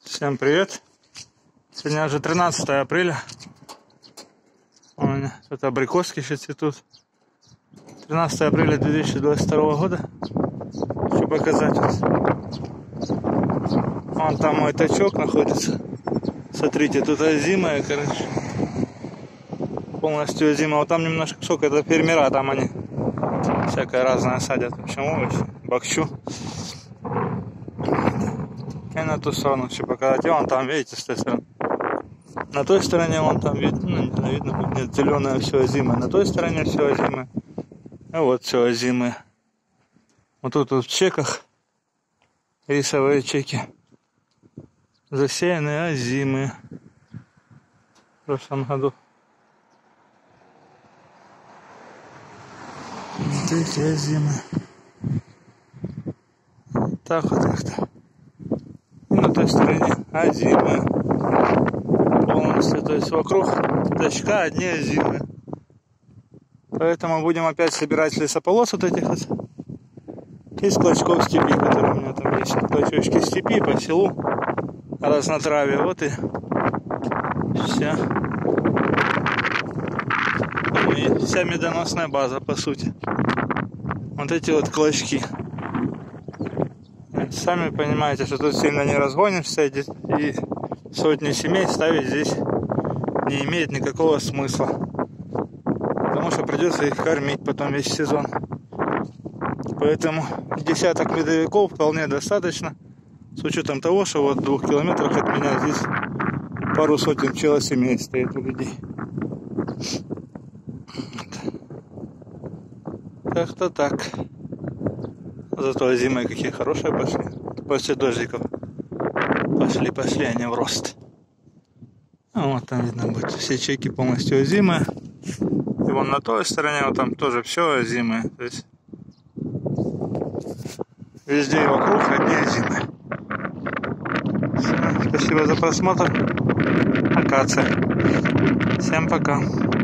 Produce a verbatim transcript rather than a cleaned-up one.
Всем привет! Сегодня уже тринадцатое апреля. Вон, тут абрикоски еще цветут. тринадцатое апреля две тысячи двадцать второго года. Хочу показать. Вон там мой тачок находится. Смотрите, тут озимая, короче. Полностью озимая. Вот там немножко сок, это фермера, там они всякое разное садят. В общем, овощи, бакчу. И на ту сторону хочу показать. И вон там, видите, с той стороны. На той стороне вон там видно, ну, видно, нет, зеленое все озимое. На той стороне все озимое. И вот все озимое. Вот тут вот в чеках рисовые чеки. Засеянные озимые. В прошлом году. Вот эти озимые. Так вот как-то. На той стороне озимые. Полностью, то есть вокруг тачка одни озимые. Поэтому будем опять собирать лесополос вот этих вот из клочков степи, которые у меня там есть. Клочочки степи по селу, разнотравие. Вот и все. И вся медоносная база, по сути. Вот эти вот клочки. Сами понимаете, что тут сильно не разгонишься, и сотни семей ставить здесь не имеет никакого смысла. Потому что придется их кормить потом весь сезон. Поэтому десяток медовиков вполне достаточно. С учетом того, что вот в двух километрах от меня здесь пару сотен пчелосемей стоит у людей. Как-то так. Зато зимой какие хорошие пошли. После дождиков. Пошли, пошли они в рост. А вот там видно будет все чеки полностью озимые. И вон на той стороне, вот там тоже все озимые. То есть везде и вокруг одни озимые. Все, спасибо за просмотр. Акация. Всем пока.